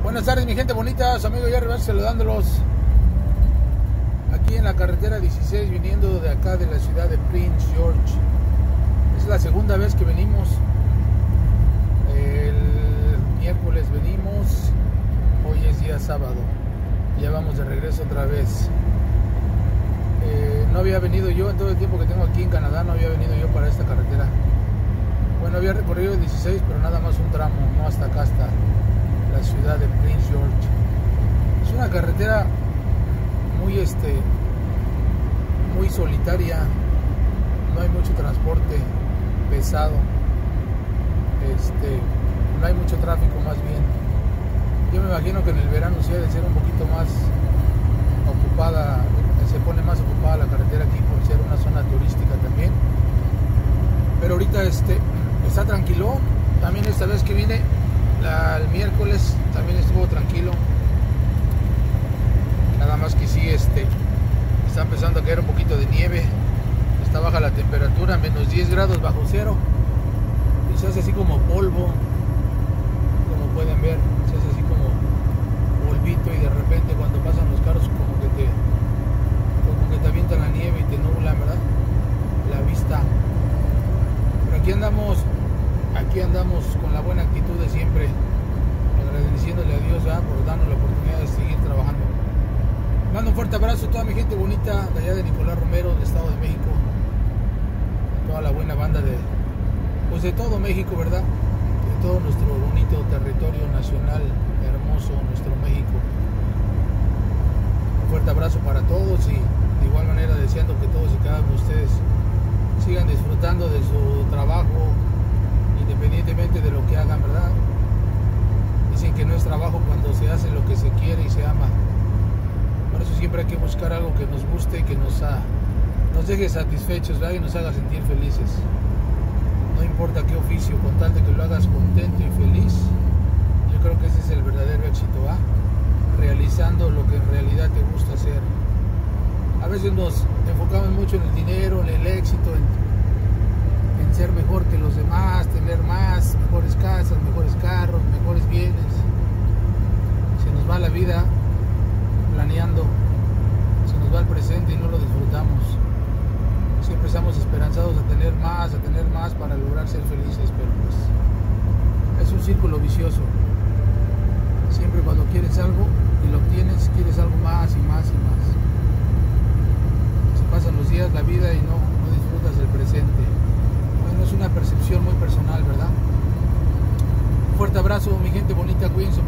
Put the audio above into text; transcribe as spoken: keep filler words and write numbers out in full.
Buenas tardes, mi gente bonita, su amigo Jerry Vázquez saludándolos aquí en la carretera dieciséis, viniendo de acá de la ciudad de Prince George. Es la segunda vez que venimos. El miércoles venimos, hoy es día sábado, ya vamos de regreso otra vez. Eh, no había venido yo en todo el tiempo que tengo aquí en Canadá, no había venido yo para esta carretera. Bueno, había recorrido el dieciséis, pero nada más un tramo, no hasta acá, hasta la ciudad de Prince George. Es una carretera muy este muy solitaria, no hay mucho transporte pesado, este no hay mucho tráfico, más bien. Yo me imagino que en el verano sí ha de ser un poquito más ocupada, se pone más ocupada la carretera aquí por ser una zona turística también, pero ahorita este está tranquilo. También esta vez que vine la, el miércoles también estuvo tranquilo, nada más que sí este está empezando a caer un poquito de nieve, está baja la temperatura, menos diez grados bajo cero, y se hace así como polvo, como pueden ver, se hace así como polvito, y de repente cuando pasan los carros como que te como que te avientan la nieve y te nublan, ¿verdad?, la vista. Pero aquí andamos aquí andamos con la buena actitud de siempre, agradeciéndole a Dios, ¿verdad?, por darnos la oportunidad de seguir trabajando. Mando un fuerte abrazo a toda mi gente bonita de allá de Nicolás Romero, del Estado de México, a toda la buena banda de pues de todo México, ¿verdad?, de todo nuestro bonito territorio nacional hermoso, nuestro México. Un fuerte abrazo para todos, y de igual manera deseando que todos y cada uno de ustedes sigan disfrutando de su trabajo, independientemente de lo que hagan, ¿verdad? Dicen que no es trabajo cuando se hace lo que se quiere y se ama. Por eso siempre hay que buscar algo que nos guste y que nos, ha, nos deje satisfechos, ¿verdad?, y nos haga sentir felices. No importa qué oficio, con tal de que lo hagas contento y feliz, yo creo que ese es el verdadero éxito, ¿va? Realizando lo que en realidad te gusta hacer. A veces nos enfocamos mucho en el dinero, en el éxito, en, en ser mejor que los demás, tener más, mejores casas, mejores carros, mejores bienes. Se nos va la vida planeando, se nos va el presente y no lo disfrutamos. Siempre estamos esperanzados a tener más, a tener más para lograr ser felices, pero pues es un círculo vicioso. Siempre cuando quieres algo y lo obtienes, quieres algo más y más y más. Se pasan los días, la vida, y no, no disfrutas del presente. Bueno, es una percepción muy personal, ¿verdad? Un fuerte abrazo, mi gente bonita, cuídense